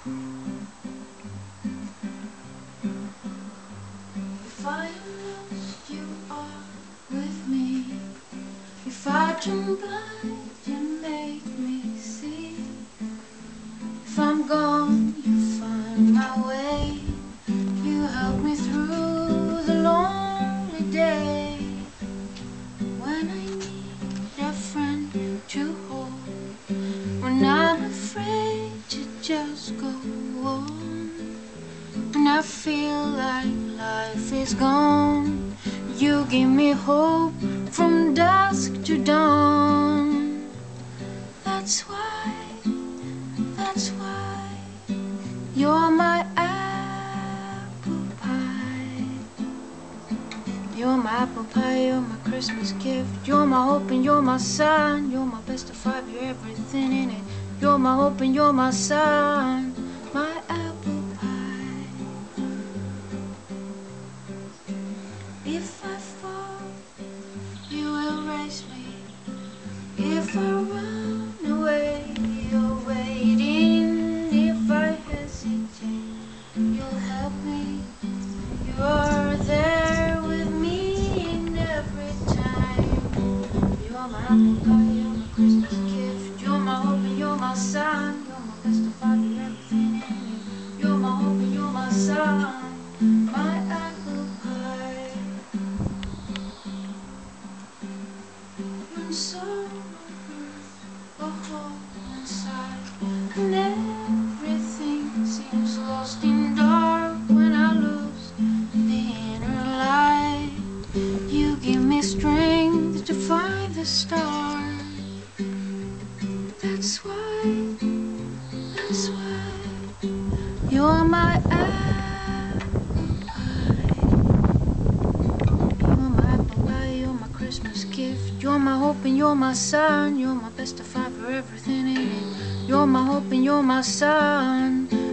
If I am lost, you are with me. If I turn blind, you make me see. If I'm gone, you find my way. You help me through the lonely day. When I need a friend to hold, when I'm afraid to just go on, when I feel like life is gone, you give me hope from dusk to dawn. That's why you're my apple pie. You're my apple pie, you're my Christmas gift. You're my hope and you're my sun. You're my best of five, you're everything in it. You're my hope and you're my sun. My apple pie. If I fall, you will raise me. If I run away, you're waiting. If I hesitate, you'll help me. You're there with me in every time. You're my apple pie, you're my Christmas gift. You're my hope and you're my sun. You're my best of five, you're everything in it. You're my hope and you're my sun. My apple pie. When summer hurts a hole inside, and everything seems lost in dark. When I lose the inner light, you give me strength to find the star. That's why you're my apple pie. You're my apple pie, you're my Christmas gift. You're my hope and you're my sun. You're my best of five, you're everything in it. You're my hope and you're my sun.